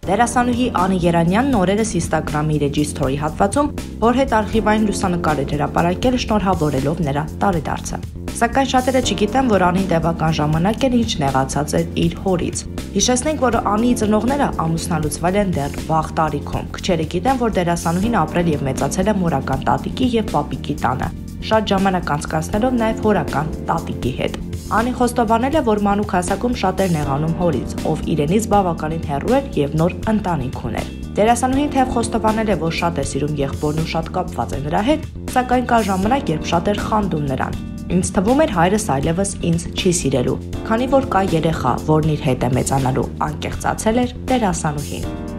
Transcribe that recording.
Դերասանուհի Անի Երանյանն օրերս Instagram-ի իր story հատվածում հոր հետ արխիվային լուսանկար էր հրապարակել շնորհավորելով նրա տարեդարձը։ Սակայն շատերը չգիտեն, որ Անին տևական ժամանակ էր ինչ նեղացած էր իր հորից։ Հիշեցնենք, որ Անիի ծնողները ամուսնալուծվել են դեռ վաղ տարիքում։ Քչերը գիտեն, որ դերասանուհին ապրել եւ մեծացել է մորական տատիկի եւ պապիկի տանը, շատ ժամանակ անցկացնելով նաեւ հորական տատիկի հետ։ Անին խոստովանել է, որ մանուկ հասակում շատ էր նեղանում հորից, ով իրենից բավականին հեռու էր եւ նոր ընտանիք ուներ։ Դերասանուհին թեև խոստովանել է, որ շատ է սիրում եղբորն ու շատ կապված է նրա հետ, սակայն կա ժամանակ, երբ շատ էր խանդում նրան։ Ինձ թվում էր հայրս այլևս ինձ չի սիրելու, քանի որ կա երեխա, որն իր հետ է մեծանալու, անկեղծացել էր դերասանուհին։